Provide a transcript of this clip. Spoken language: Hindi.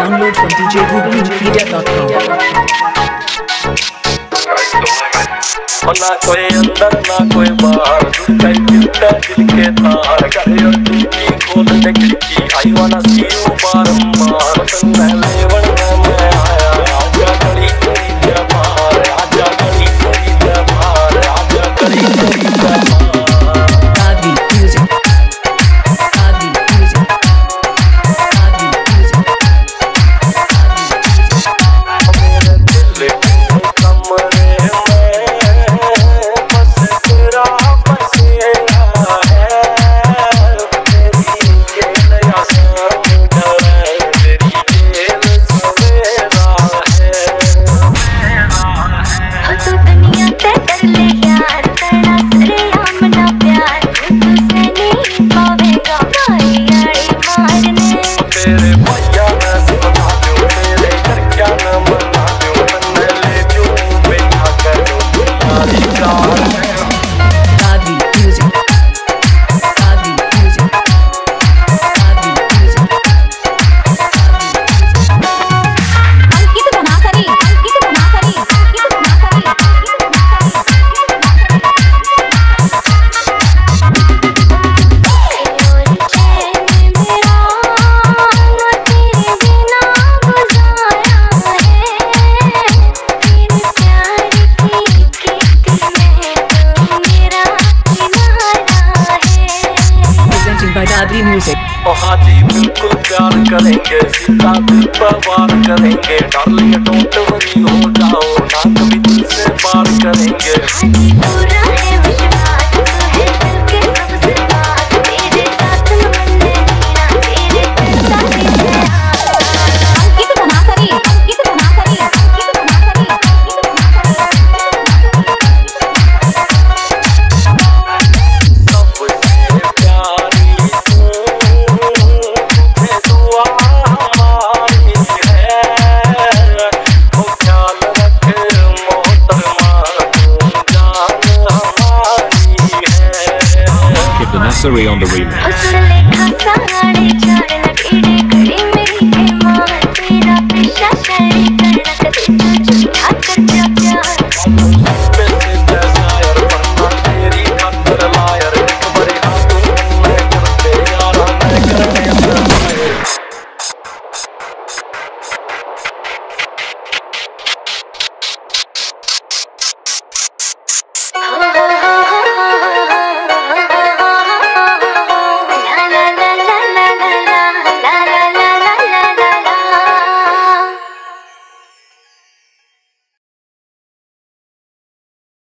Download from djgooglemedia.com. ना कोई अंदर ना कोई बाहर, कई दिलता दिल के तार, गाली और खिड़की खोल दे खिड़की, आई वाना सी यू बारंबार, तन्ने लेवन मैं आया, आजा गली तेरी बाहर, आजा गली तेरी बाहर, आजा गली तेरी बाहर। Dadri music. Dadri music. Dadri music. मेरे दिल के कमरे में बस तेरा बसेरा है, तेरी जेल या समुंदर है, तेरी जेल सवेरा है। हो तू दुनिया पे कर ले यार, तेरा सरेआम ना प्यार, तुझसे नहीं पावेगा मारी आड़ी मारने। तेरे भैया मैं सुना दूं, तेरे घर क्या न मना दूं, तन्ने ले जूं बैठा करूं तुम्हारी कार में। Dadri music. Dadri music. Dadri music. अंकित बना सरी, अंकित बना सरी, अंकित बना सरी, अंकित बना सरी। और चैन मेरा तेरे बिना गुजारा है, तेरे प्यार की खिड़की में तू मेरा किनारा है। Presenting by Dadri music. ओ हाजी बिल्कुल प्यार करेंगे, सीधा दिल पर वार करेंगे, डार्लिंग डोंट वरी हो जाओ ना, कभी दिल से बार करेंगे। हाजी पूरा है विश्वास, तू है दिल के सबसे पास, तेरे साथ बनने जीना, तेरे साथ ही अंकित बना सरी, अंकित बना सरी, अंकित बना सरी, अंकित बना सरी। सबसे प्यारी तू, तुझे दुआ हमारी है, ओ ख्याल रख मोहतरमा, तू जान हमारी है। Keep the necessary on the remix. हो सुन ले खासा आड़े चार, लकीड़े कड़ी